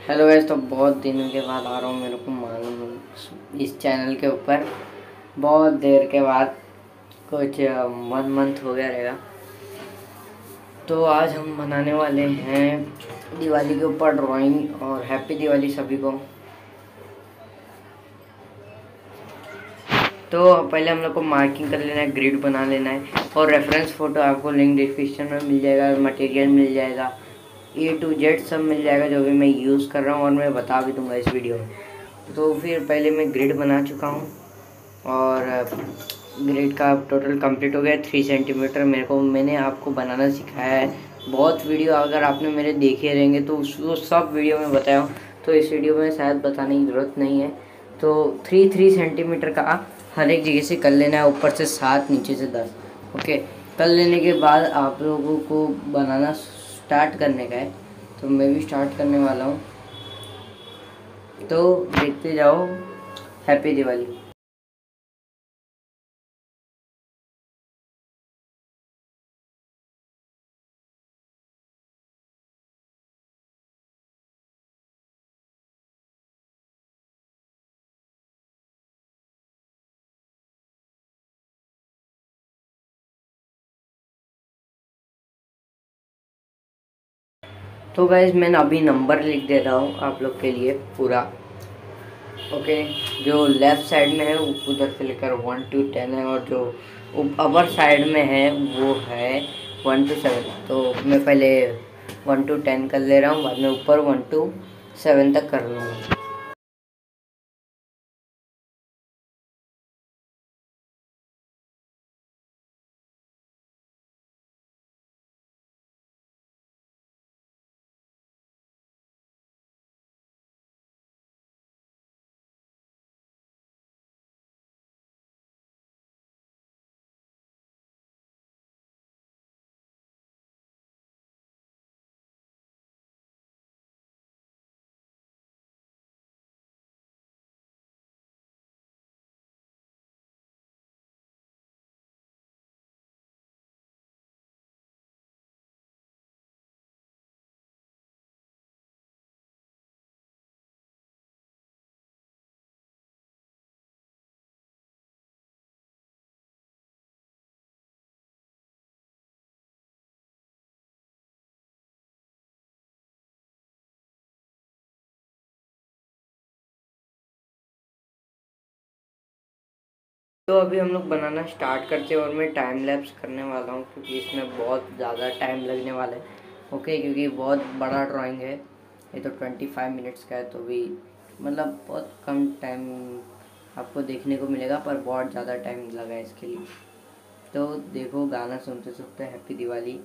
Hello guys, तो बहुत दिनों के बाद आ रहा हूँ। मेरे को मालूम है इस चैनल के ऊपर बहुत देर के बाद, कुछ 1 मंथ हो गया रहेगा। तो आज हम बनाने वाले हैं दिवाली के ऊपर ड्राइंग। और हैप्पी दिवाली सभी को। तो पहले हम लोग को मार्किंग कर लेना है, ग्रिड बना लेना है। और रेफरेंस फ़ोटो आपको लिंक डिस्क्रिप्शन में मिल जाएगा, मटेरियल मिल जाएगा, A to Z सब मिल जाएगा जो भी मैं यूज़ कर रहा हूँ, और मैं बता भी दूंगा इस वीडियो में। तो फिर पहले मैं ग्रिड बना चुका हूँ और ग्रिड का टोटल कंप्लीट हो गया 3 सेंटीमीटर। मैंने आपको बनाना सिखाया है। बहुत वीडियो अगर आपने मेरे देखे रहेंगे तो वो सब वीडियो में बताया हूँ, तो इस वीडियो में शायद बताने की ज़रूरत नहीं है। तो 3 सेंटीमीटर का हर एक जगह से कर लेना है, ऊपर से 7, नीचे से 10। ओके, कर लेने के बाद आप लोगों को बनाना स्टार्ट करने का है। तो मैं भी स्टार्ट करने वाला हूँ, तो देखते जाओ। हैप्पी दिवाली। तो गाइज मैंने अभी नंबर लिख दे रहा हूँ आप लोग के लिए पूरा। ओके, जो लेफ़्ट साइड में है उधर से लेकर 1 to 10 है, और जो अपर साइड में है वो है 1 to 7। तो मैं पहले 1 to 10 कर ले रहा हूँ, बाद में ऊपर 1 to 7 तक कर लूँगा। तो अभी हम लोग बनाना स्टार्ट करते हैं, और मैं टाइम लैप्स करने वाला हूँ क्योंकि इसमें बहुत ज़्यादा टाइम लगने वाला है। ओके, क्योंकि बहुत बड़ा ड्राइंग है ये, तो 25 मिनट्स का है। तो भी मतलब बहुत कम टाइम आपको देखने को मिलेगा, पर बहुत ज़्यादा टाइम लगा है इसके लिए। तो देखो, गाना सुनते सुनते हैप्पी दिवाली।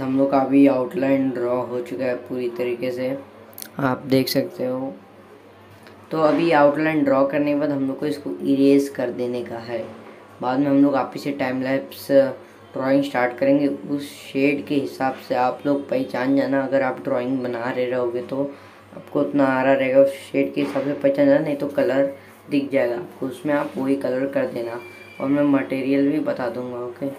हम लोग का अभी आउटलाइन ड्रॉ हो चुका है पूरी तरीके से, आप देख सकते हो। तो अभी आउटलाइन ड्रॉ करने के बाद हम लोग को इसको इरेज कर देने का है। बाद में हम लोग आप से टाइम लैप्स ड्राइंग स्टार्ट करेंगे। उस शेड के हिसाब से आप लोग पहचान जाना, अगर आप ड्राइंग बना रहे रहोगे तो आपको उतना आ रहा रहेगा, उस शेड के हिसाब से पहचान जाना, नहीं तो कलर दिख जाएगा आपको, उसमें आप वही कलर कर देना। और मैं मटेरियल भी बता दूंगा, ओके।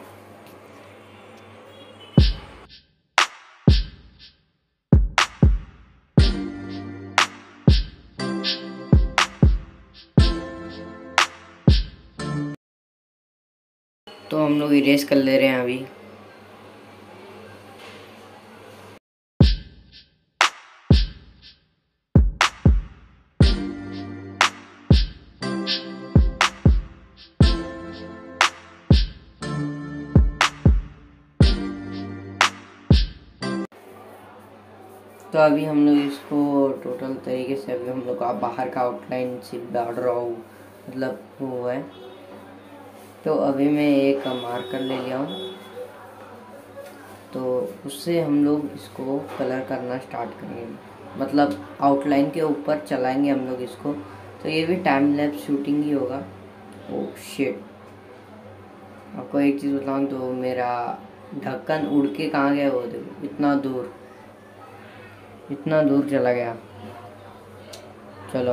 तो हम लोग इरेज कर ले रहे हैं अभी। तो अभी हम लोग इसको टोटल तरीके से अभी हम लोग का बाहर का आउटलाइन सिर्फ डाल रहा हूँ, मतलब वो है। तो अभी मैं एक मार्कर ले लिया हूँ, तो उससे हम लोग इसको कलर करना स्टार्ट करेंगे, मतलब आउटलाइन के ऊपर चलाएंगे हम लोग इसको। तो ये भी टाइम लैप्स शूटिंग ही होगा। ओह शिट, आपको एक चीज़ बताऊँ तो मेरा ढक्कन उड़ के कहाँ गया वो देखो, इतना दूर चला गया। चलो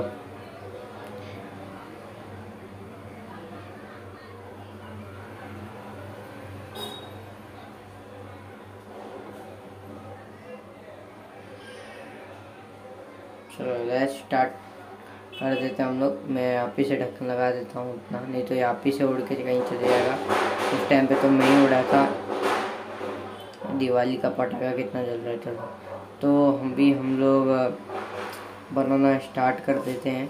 गैस स्टार्ट कर देते हैं हम लोग। मैं यहाँ पे से ढक्कन लगा देता हूँ उतना, नहीं तो यहाँ पे से उड़ के कहीं चले जाएगा। उस टाइम पे तो मैं ही उड़ा था, दिवाली का पटाखा कितना जल रहा था। तो हम लोग बनाना स्टार्ट कर देते हैं।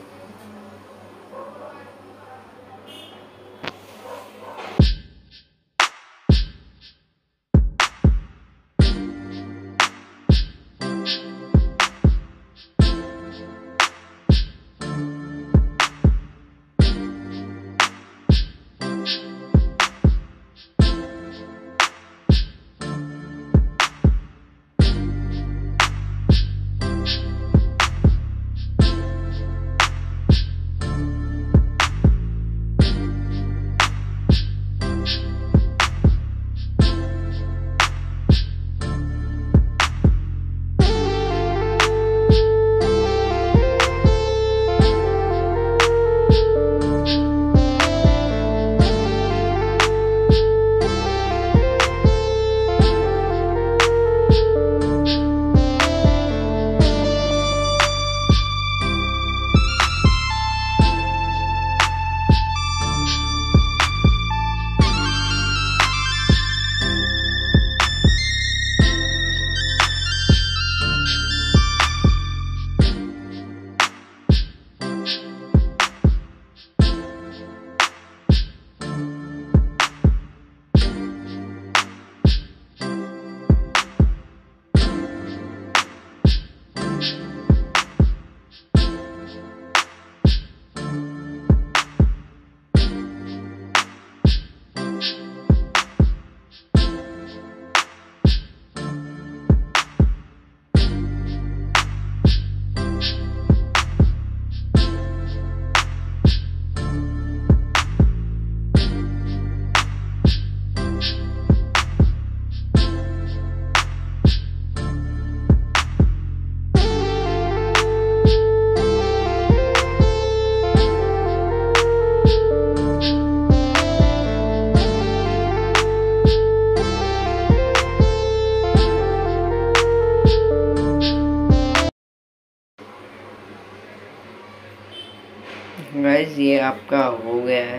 गाइस ये आपका हो गया है।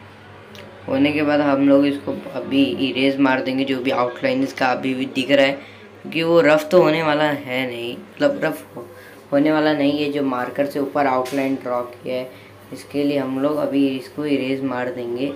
होने के बाद हम लोग इसको अभी इरेज मार देंगे, जो भी आउटलाइन इसका अभी भी दिख रहा है, क्योंकि वो रफ तो होने वाला है नहीं, मतलब रफ होने वाला नहीं है। जो मार्कर से ऊपर आउटलाइन ड्रॉ किया है, इसके लिए हम लोग अभी इसको इरेज मार देंगे।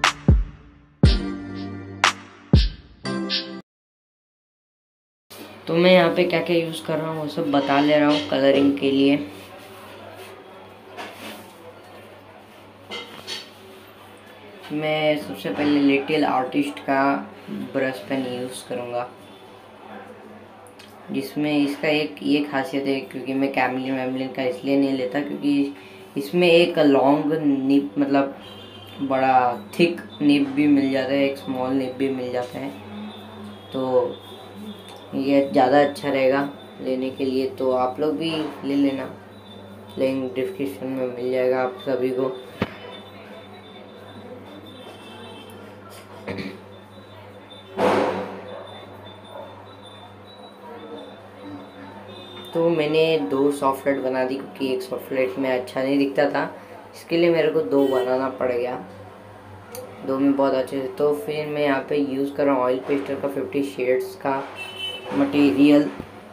तो तो मैं यहाँ पे क्या क्या यूज़ कर रहा हूँ वो सब बता ले रहा हूँ कलरिंग के लिए। मैं सबसे पहले लिटिल आर्टिस्ट का ब्रश पेन यूज़ करूँगा, जिसमें इसका एक ये खासियत है, क्योंकि मैं कैमलिन वैमलिन का इसलिए नहीं लेता क्योंकि इसमें एक लॉन्ग निब मतलब बड़ा थिक निब भी मिल जाता है, एक स्मॉल निब भी मिल जाता है, तो ये ज़्यादा अच्छा रहेगा लेने के लिए। तो आप लोग भी ले लेना, लिंक डिस्क्रिप्शन में मिल जाएगा आप सभी को। तो मैंने 2 सॉफ्टलेट बना दी क्योंकि एक सॉफ्टलेट में अच्छा नहीं दिखता था, इसके लिए मेरे को 2 बनाना पड़ गया, 2 में बहुत अच्छे से। तो फिर मैं यहाँ पे यूज़ कर रहा हूँ ऑयल पेस्टर का 50 शेड्स का मटेरियल।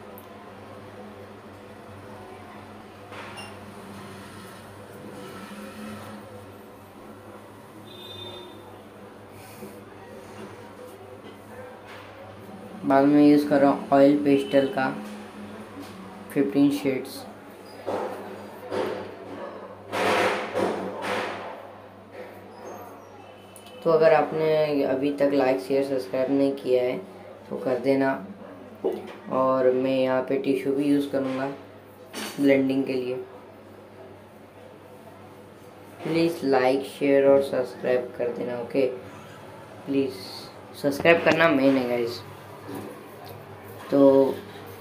बाद में यूज़ कर रहा हूँ ऑयल पेस्टल का 15 शेड्स। तो अगर आपने अभी तक लाइक शेयर सब्सक्राइब नहीं किया है तो कर देना। और मैं यहाँ पे टिश्यू भी यूज़ करूँगा ब्लेंडिंग के लिए। प्लीज़ लाइक शेयर और सब्सक्राइब कर देना, ओके। प्लीज़ सब्सक्राइब करना मेन है गाइस। तो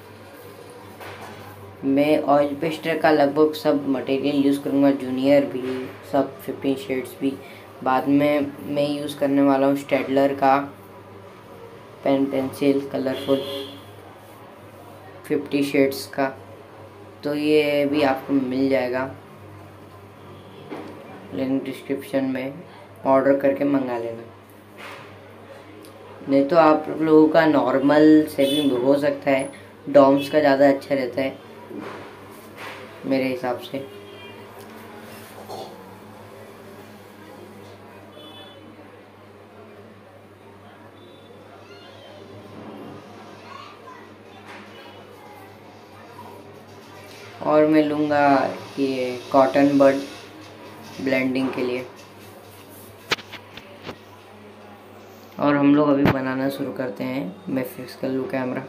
मैं ऑयल पेस्टर का लगभग सब मटेरियल यूज़ करूँगा, जूनियर भी सब 15 शेड्स भी। बाद में मैं यूज़ करने वाला हूँ स्टेडलर का पेंसिल कलरफुल 50 शेड्स का, तो ये भी आपको मिल जाएगा, लिंक डिस्क्रिप्शन में, ऑर्डर करके मंगा लेना। नहीं तो आप लोगों का नॉर्मल से भी हो सकता है, डॉम्स का ज़्यादा अच्छा रहता है मेरे हिसाब से। और मैं लूँगा ये कॉटन बड ब्लेंडिंग के लिए। और हम लोग अभी बनाना शुरू करते हैं। मैं फिक्स कर लूँ कैमरा।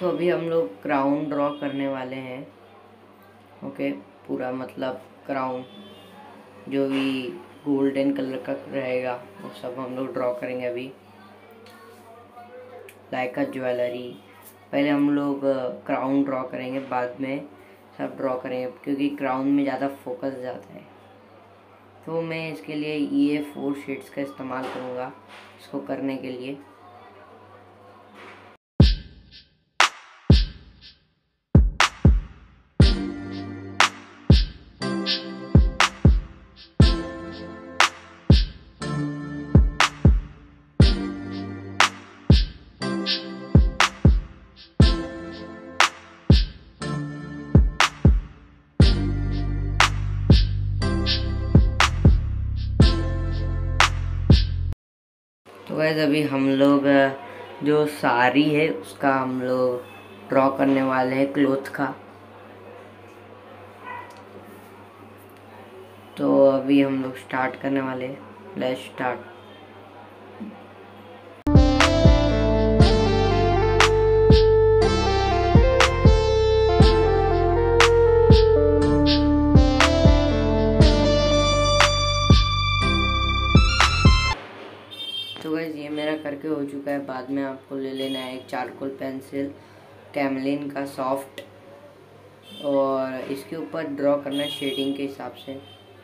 तो अभी हम लोग क्राउन ड्रॉ करने वाले हैं। ओके, पूरा मतलब क्राउन जो भी गोल्डन कलर का रहेगा वो सब हम लोग ड्रॉ करेंगे अभी, लाइक अ ज्वेलरी। पहले हम लोग क्राउन ड्रॉ करेंगे, बाद में सब ड्रॉ करेंगे, क्योंकि क्राउन में ज़्यादा फोकस जाता है। तो मैं इसके लिए ये 4 शेड्स का इस्तेमाल करूँगा इसको करने के लिए। तो गाइस अभी हम लोग जो साड़ी है उसका हम लोग ड्रॉ करने वाले हैं, क्लोथ का। तो अभी हम लोग स्टार्ट करने वाले हैं, लेट्स स्टार्ट। तो गाइस ये मेरा करके हो चुका है। बाद में आपको ले लेना है एक चारकोल पेंसिल कैमलिन का सॉफ्ट, और इसके ऊपर ड्रॉ करना है शेडिंग के हिसाब से।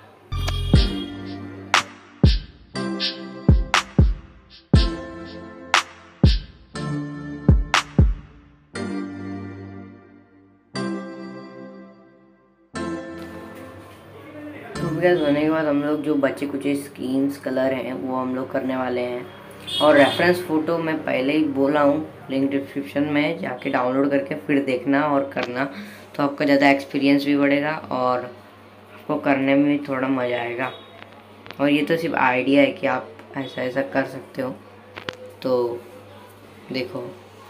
ट्यूबवेल होने के बाद हम लोग जो बचे कुछ स्कीम्स कलर हैं वो हम लोग करने वाले हैं। और रेफरेंस फ़ोटो मैं पहले ही बोला हूँ, लिंक डिस्क्रिप्शन में जाके डाउनलोड करके फिर देखना और करना, तो आपका ज़्यादा एक्सपीरियंस भी बढ़ेगा और आपको करने में भी थोड़ा मज़ा आएगा। और ये तो सिर्फ आइडिया है कि आप ऐसा ऐसा कर सकते हो, तो देखो।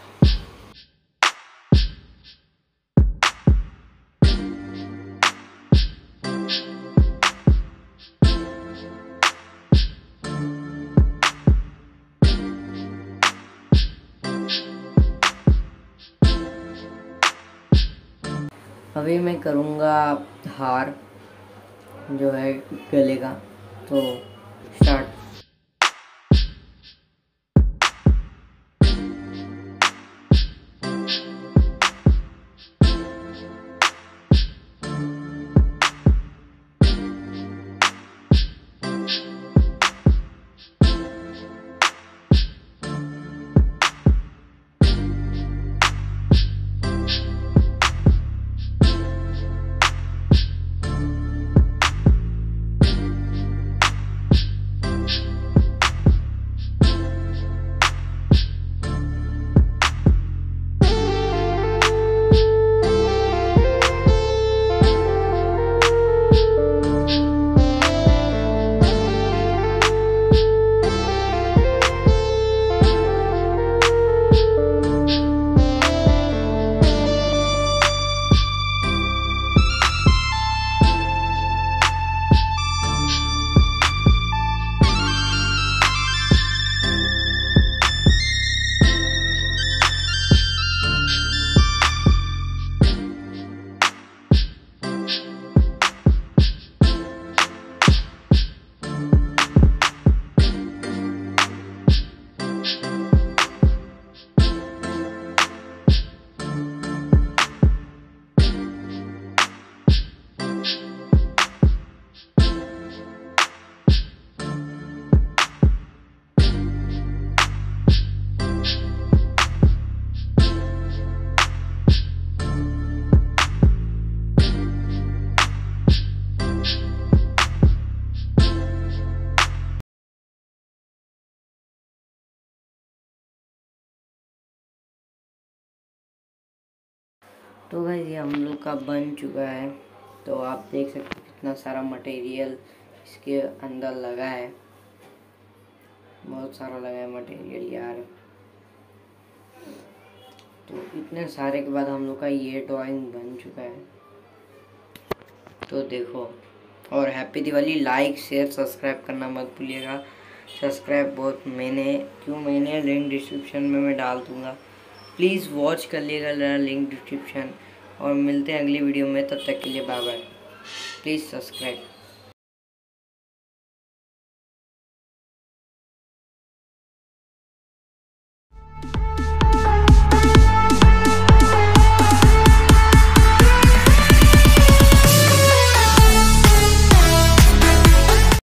अभी मैं करूँगा हार जो है गले का, तो स्टार्ट। तो भाई ये हम लोग का बन चुका है। तो आप देख सकते हो कितना सारा मटेरियल इसके अंदर लगा है, बहुत सारा लगा है मटेरियल यार। तो इतने सारे के बाद हम लोग का ये ड्राइंग बन चुका है। तो देखो, और happy Diwali. Like share subscribe करना मत भूलिएगा। सब्सक्राइब बहुत मैंने लिंक डिस्क्रिप्शन में मैं डाल दूँगा, प्लीज़ वॉच कर लिएगा लिंक डिस्क्रिप्शन, और मिलते हैं अगली वीडियो में। तब तक के लिए बाय बाय। Please subscribe.